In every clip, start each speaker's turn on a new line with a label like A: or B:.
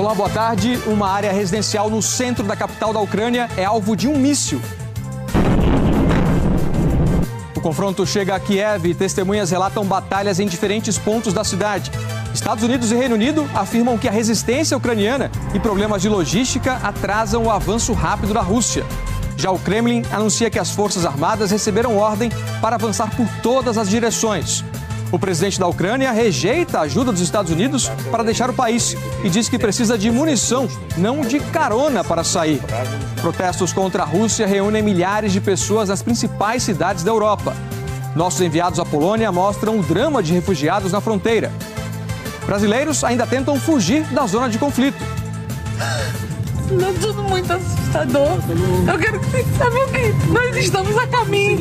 A: Olá, boa tarde. Uma área residencial no centro da capital da Ucrânia é alvo de um míssil. O confronto chega a Kiev e testemunhas relatam batalhas em diferentes pontos da cidade. Estados Unidos e Reino Unido afirmam que a resistência ucraniana e problemas de logística atrasam o avanço rápido da Rússia. Já o Kremlin anuncia que as Forças Armadas receberam ordem para avançar por todas as direções. O presidente da Ucrânia rejeita a ajuda dos Estados Unidos para deixar o país e diz que precisa de munição, não de carona para sair. Protestos contra a Rússia reúnem milhares de pessoas nas principais cidades da Europa. Nossos enviados à Polônia mostram o drama de refugiados na fronteira. Brasileiros ainda tentam fugir da zona de conflito.
B: É tudo muito assustador. Eu quero que vocês saibam que nós estamos a caminho.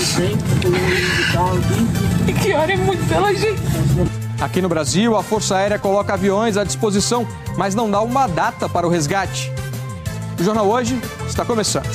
B: E que orem muito pela gente.
A: Aqui no Brasil, a Força Aérea coloca aviões à disposição, mas não dá uma data para o resgate. O Jornal Hoje está começando.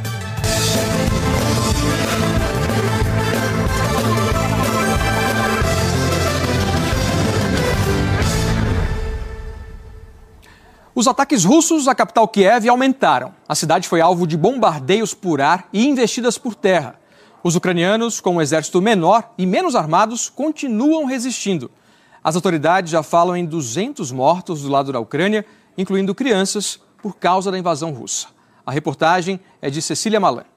A: Os ataques russos à capital Kiev aumentaram. A cidade foi alvo de bombardeios por ar e investidas por terra. Os ucranianos, com um exército menor e menos armados, continuam resistindo. As autoridades já falam em 200 mortos do lado da Ucrânia, incluindo crianças, por causa da invasão russa. A reportagem é de Cecília Malan.